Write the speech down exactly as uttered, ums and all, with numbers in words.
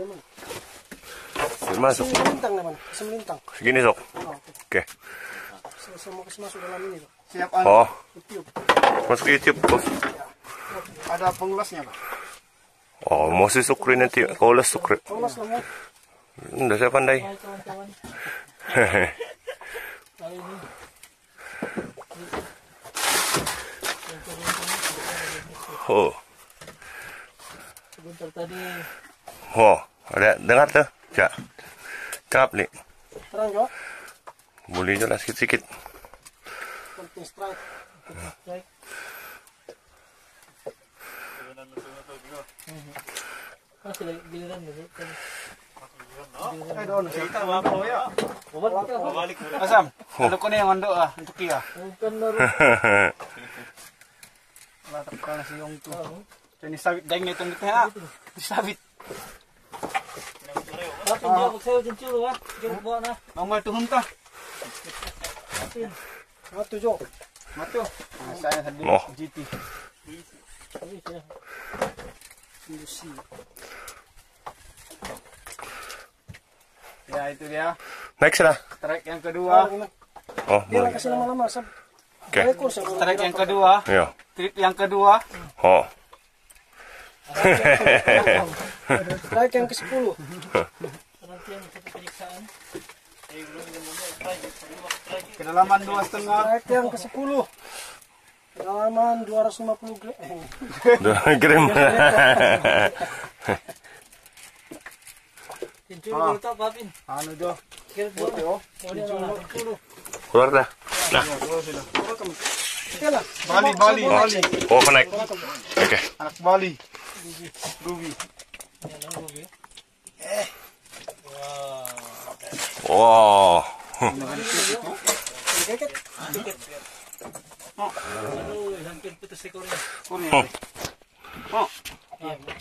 Firman, sok. Melintang naman. Kasi melintang. Segini, sok. Oh, Oke. saya mau kasih masuk dalam ini, Pak. Siap Oh, YouTube. masuk YouTube, bos. Ada pengulasnya, Pak. Oh, masih sukri nanti. Kau les sukri. Kelas lah, Mas. Udah saya pandai. Oh. Sebentar tadi. Oh, ada dengar tuh? Cak. Cakap nih. Terang, Jo. Boleh jelas sikit-sikit. Penting strike. Strike. Masih lagi giliran dulu. Eh, doon. Kita wapo ya. Balik ka. Balik. Asam. Ano ko na yung ando ah. Untuk iya. Bukan baru. Latak ka na si yung tu. Jadi sabit daing itong dito ha. Sabit. Tapi dia saya jencul ah. Jencul bawa na. Mangmal tuhun ta. Matu, Jo. Matu. Saya tadi Oh. G T. Lucy. Ya itu dia. Next lah. Trek yang kedua. Oh, Dia boleh. lang kasi lama-lama. Sab. Oke. Rekor sa Trek yang kedua. Iya. Trip yang kedua. Oh. Strike yang ke sepuluh. Kedalaman dua setengah. Strike yang ke sepuluh. Kedalaman dua ratus lima puluh gram. Udah kirim. Jencul dulu tak, Papin. Ano do? Kira dua. Jencul. Keluar dah. Nah. Oke lah. Bali, Bali, Bali. Oh, connect. Oke. Anak Bali. Ruby. Wow. Keket. Oh. Aduh, hampir putus ekornya. Kuning. Oh.